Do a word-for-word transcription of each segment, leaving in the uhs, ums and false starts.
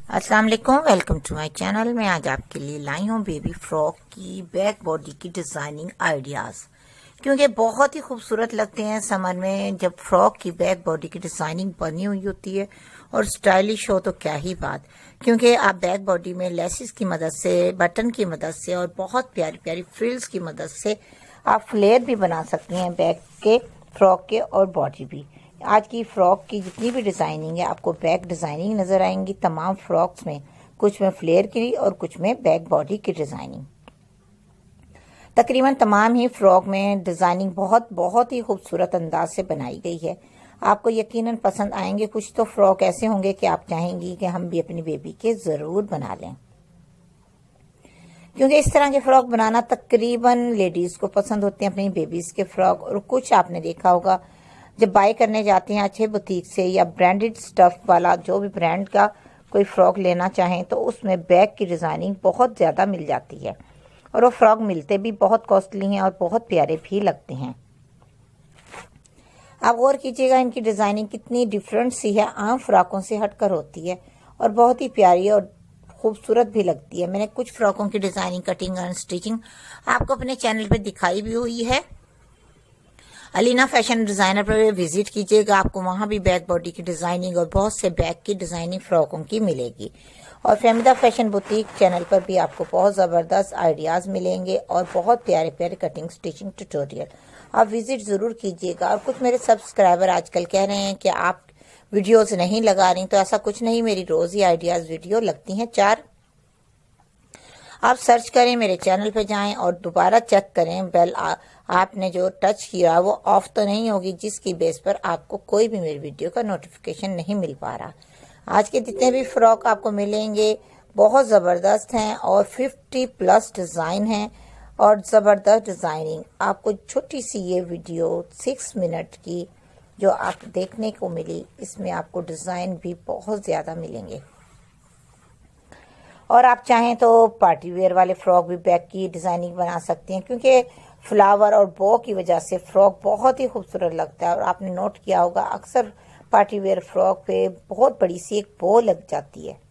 अस्सलाम वालेकुम, welcome to my channel. मैं आज आपके लिए लाई हूँ बेबी फ्रॉक की बैक बॉडी की डिजाइनिंग आइडियाज, क्योंकि बहुत ही खूबसूरत लगते हैं समर में जब फ्रॉक की बैक बॉडी की डिजाइनिंग बनी हुई होती है और स्टाइलिश हो तो क्या ही बात। क्योंकि आप बैक बॉडी में लेसिस की मदद से, बटन की मदद से और बहुत प्यारी प्यारी फ्रिल्स की मदद से आप फ्लेयर भी बना सकती हैं बैक के, फ्रॉक के और बॉडी भी। आज की फ्रॉक की जितनी भी डिजाइनिंग है आपको बैक डिजाइनिंग नजर आएंगी। तमाम फ्रॉक्स में कुछ में फ्लेयर की और कुछ में बैक बॉडी की डिजाइनिंग। तकरीबन तमाम ही फ्रॉक में डिजाइनिंग बहुत बहुत ही खूबसूरत अंदाज से बनाई गई है। आपको यकीनन पसंद आएंगे। कुछ तो फ्रॉक ऐसे होंगे कि आप चाहेंगी कि हम भी अपनी बेबी के जरूर बना लें, क्योंकि इस तरह के फ्रॉक बनाना तकरीबन लेडीज को पसंद होते हैं, अपनी बेबीज के फ्रॉक। और कुछ आपने देखा होगा जब बाय करने जाते हैं अच्छे बुटीक से या ब्रांडेड स्टफ वाला, जो भी ब्रांड का कोई फ्रॉक लेना चाहें तो उसमें बैक की डिजाइनिंग बहुत ज्यादा मिल जाती है और वो फ्रॉक मिलते भी बहुत कॉस्टली हैं और बहुत प्यारे भी लगते हैं। आप गौर कीजिएगा इनकी डिजाइनिंग कितनी डिफरेंट सी है, आम फ्रॉकों से हटकर होती है और बहुत ही प्यारी और खूबसूरत भी लगती है। मैंने कुछ फ्रॉकों की डिजाइनिंग, कटिंग और स्टिचिंग आपको अपने चैनल पे दिखाई भी हुई है। अलीना फैशन डिजाइनर पर विजिट कीजिएगा, आपको वहां भी बैक बॉडी की डिजाइनिंग और बहुत से बैक की डिजाइनिंग फ्रॉकों की मिलेगी। और फehmida फैशन बुटीक चैनल पर भी आपको बहुत जबरदस्त आइडियाज मिलेंगे और बहुत प्यारे प्यारे कटिंग स्टिचिंग ट्यूटोरियल। आप विजिट जरूर कीजिएगा। और कुछ मेरे सब्सक्राइबर आजकल कह रहे हैं कि आप वीडियोस नहीं लगा रही, तो ऐसा कुछ नहीं, मेरी रोज ही आइडियाज वीडियो लगती हैं चार। आप सर्च करें, मेरे चैनल पे जाएं और दोबारा चेक करें बेल आ, आपने जो टच किया वो ऑफ तो नहीं होगी, जिसकी बेस पर आपको कोई भी मेरी वीडियो का नोटिफिकेशन नहीं मिल पा रहा। आज के जितने भी फ्रॉक आपको मिलेंगे बहुत जबरदस्त हैं और फिफ्टी प्लस डिजाइन हैं और जबरदस्त डिजाइनिंग। आपको छोटी सी ये वीडियो सिक्स मिनट की जो आप देखने को मिली, इसमें आपको डिजाइन भी बहुत ज्यादा मिलेंगे। और आप चाहें तो पार्टी वेयर वाले फ्रॉक भी बैक की डिजाइनिंग बना सकती हैं, क्योंकि फ्लावर और बो की वजह से फ्रॉक बहुत ही खूबसूरत लगता है। और आपने नोट किया होगा अक्सर पार्टी वेयर फ्रॉक पे बहुत बड़ी सी एक बो लग जाती है,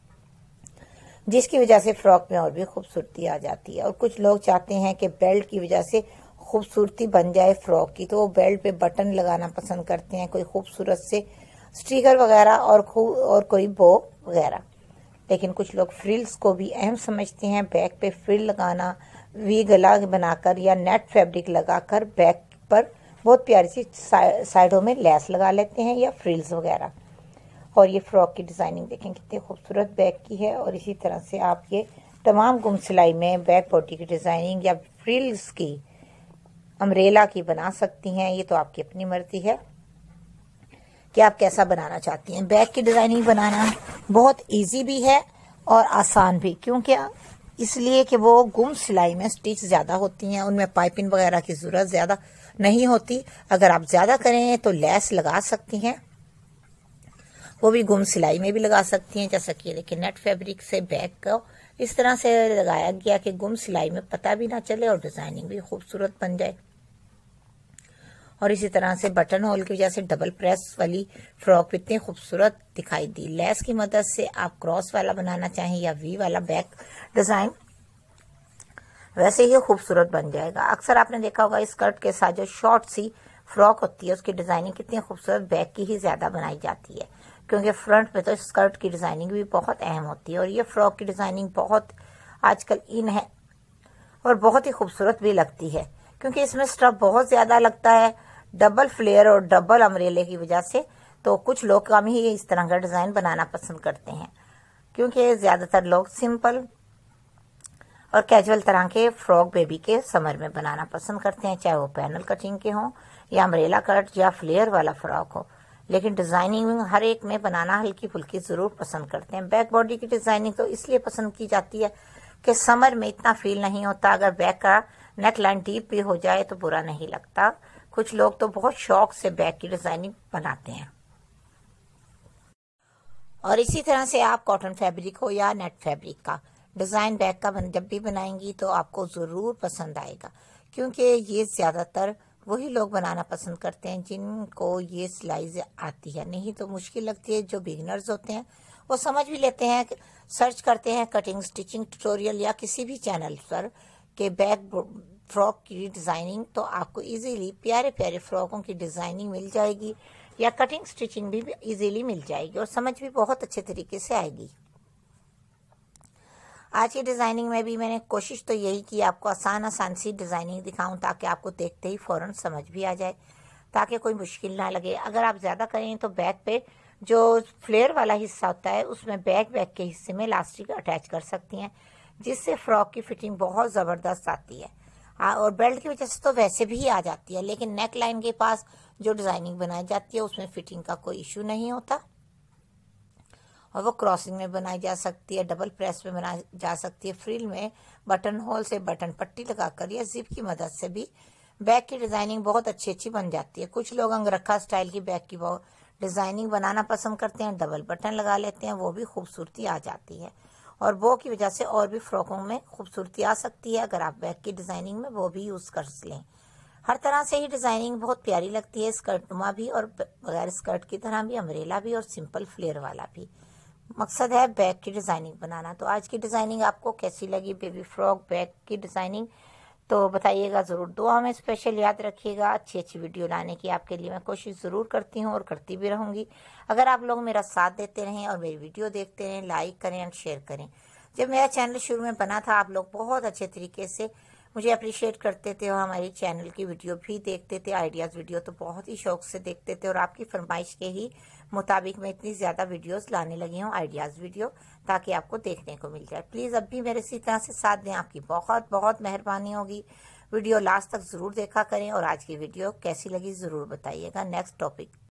जिसकी वजह से फ्रॉक में और भी खूबसूरती आ जाती है। और कुछ लोग चाहते हैं कि बेल्ट की वजह से खूबसूरती बन जाए फ्रॉक की, तो वो बेल्ट पे बटन लगाना पसंद करते हैं, कोई खूबसूरत से स्टिकर वगैरह और खूब और कोई बो वगैरह। लेकिन कुछ लोग फ्रिल्स को भी अहम समझते हैं। बैक पे फ्रिल लगाना, वी गला बनाकर या नेट फैब्रिक लगाकर बैक पर बहुत प्यारी सी साइडों में लेस लगा लेते हैं या फ्रिल्स वगैरह। और ये फ्रॉक की डिजाइनिंग देखें कितनी खूबसूरत बैक की है। और इसी तरह से आप ये तमाम गुम सिलाई में बैक बॉडी की डिजाइनिंग या फ्रिल्स की, अम्ब्रेला की बना सकती हैं। ये तो आपकी अपनी मर्जी है कि आप कैसा बनाना चाहती हैं। बैक की डिजाइनिंग बनाना बहुत इजी भी है और आसान भी, क्योंकि इसलिए कि वो गुम सिलाई में स्टिच ज्यादा होती हैं, उनमें पाइपिंग वगैरह की जरूरत ज्यादा नहीं होती। अगर आप ज्यादा करें तो लेस लगा सकती हैं, वो भी गुम सिलाई में भी लगा सकती हैं। जैसा कि देखिए नेट फैब्रिक से बैक को इस तरह से लगाया गया कि गुम सिलाई में पता भी ना चले और डिजाइनिंग भी खूबसूरत बन जाए। और इसी तरह से बटन होल की वजह से डबल प्रेस वाली फ्रॉक इतनी खूबसूरत दिखाई दी। लेस की मदद से आप क्रॉस वाला बनाना चाहें या वी वाला बैक डिजाइन, वैसे ही खूबसूरत बन जाएगा। अक्सर आपने देखा होगा स्कर्ट के साथ जो शॉर्ट सी फ्रॉक होती है उसकी डिजाइनिंग कितनी खूबसूरत बैक की ही ज्यादा बनाई जाती है, क्योंकि फ्रंट में तो स्कर्ट की डिजाइनिंग भी बहुत अहम होती है। और ये फ्रॉक की डिजाइनिंग बहुत आजकल इन है और बहुत ही खूबसूरत भी लगती है, क्योंकि इसमें स्टफ बहुत ज्यादा लगता है डबल फ्लेयर और डबल अम्ब्रेले की वजह से। तो कुछ लोग कम ही इस तरह का डिजाइन बनाना पसंद करते हैं, क्योंकि ज्यादातर लोग सिंपल और कैजुअल तरह के फ्रॉक बेबी के समर में बनाना पसंद करते हैं, चाहे वो पैनल कटिंग के हों या अम्ब्रेला कट या फ्लेयर वाला फ्रॉक हो। लेकिन डिजाइनिंग हर एक में बनाना हल्की फुल्की जरूर पसंद करते हैं। बैक बॉडी की डिजाइनिंग तो इसलिए पसंद की जाती है कि समर में इतना फील नहीं होता। अगर बैक का नेक लाइन डीप भी हो जाए तो बुरा नहीं लगता। कुछ लोग तो बहुत शौक से बैक की डिजाइनिंग बनाते हैं। और इसी तरह से आप कॉटन फैब्रिक हो या नेट फैब्रिक का डिजाइन बैक का बन, जब भी बनाएंगी तो आपको जरूर पसंद आएगा, क्योंकि ये ज्यादातर वही लोग बनाना पसंद करते हैं जिनको ये सिलाई आती है। नहीं तो मुश्किल लगती है। जो बिगिनर्स होते हैं वो समझ भी लेते हैं, सर्च करते हैं कटिंग स्टिचिंग ट्यूटोरियल या किसी भी चैनल पर के बैक फ्रॉक की डिज़ाइनिंग, तो आपको इजीली प्यारे प्यारे फ्रॉकों की डिज़ाइनिंग मिल जाएगी या कटिंग स्टिचिंग भी इजीली मिल जाएगी और समझ भी बहुत अच्छे तरीके से आएगी। आज की डिज़ाइनिंग में भी मैंने कोशिश तो यही की आपको आसान आसान सी डिज़ाइनिंग दिखाऊं ताकि आपको देखते ही फ़ौरन समझ भी आ जाए, ताकि कोई मुश्किल ना लगे। अगर आप ज़्यादा करें तो बैक पे जो फ्लेयर वाला हिस्सा होता है उसमें बैक बैक के हिस्से में इलास्टिक अटैच कर सकती हैं, जिससे फ्रॉक की फिटिंग बहुत ज़बरदस्त आती है। हाँ, और बेल्ट की वजह से तो वैसे भी आ जाती है, लेकिन नेक लाइन के पास जो डिज़ाइनिंग बनाई जाती है उसमें फिटिंग का कोई इशू नहीं होता और वो क्रॉसिंग में बनाई जा सकती है, डबल प्रेस में बनाई जा सकती है, फ्रिल में बटन होल से बटन पट्टी लगाकर या जिप की मदद से भी बैक की डिज़ाइनिंग बहुत अच्छी अच्छी बन जाती है। कुछ लोग अंगरखा स्टाइल की बैक की डिज़ाइनिंग बनाना पसंद करते हैं, डबल बटन लगा लेते हैं, वो भी खूबसूरती आ जाती है और बो की वजह से और भी फ्रॉकों में खूबसूरती आ सकती है। अगर आप बैक की डिज़ाइनिंग में वो भी यूज़ कर लें, हर तरह से ही डिज़ाइनिंग बहुत प्यारी लगती है, स्कर्ट नुमा भी और बगैर स्कर्ट की तरह भी, अम्ब्रेला भी और सिंपल फ्लेयर वाला भी। मकसद है बैक की डिज़ाइनिंग बनाना। तो आज की डिज़ाइनिंग आपको कैसी लगी, बेबी फ्रॉक बैक की डिज़ाइनिंग, तो बताइएगा ज़रूर। दुआ में स्पेशल याद रखिएगा। अच्छी अच्छी वीडियो लाने की आपके लिए मैं कोशिश ज़रूर करती हूँ और करती भी रहूँगी। अगर आप लोग मेरा साथ देते रहें और मेरी वीडियो देखते रहें, लाइक करें और शेयर करें। जब मेरा चैनल शुरू में बना था आप लोग बहुत अच्छे तरीके से मुझे अप्रिशिएट करते थे और हमारी चैनल की वीडियो भी देखते थे, आइडियाज़ वीडियो तो बहुत ही शौक से देखते थे और आपकी फरमाइश के ही मुताबिक मैं इतनी ज़्यादा वीडियोस लाने लगी हूँ, आइडियाज़ वीडियो, ताकि आपको देखने को मिल जाए। प्लीज़ अब भी मेरे इसी तरह से साथ दें, आपकी बहुत बहुत मेहरबानी होगी। वीडियो लास्ट तक ज़रूर देखा करें और आज की वीडियो कैसी लगी ज़रूर बताइएगा। Next topic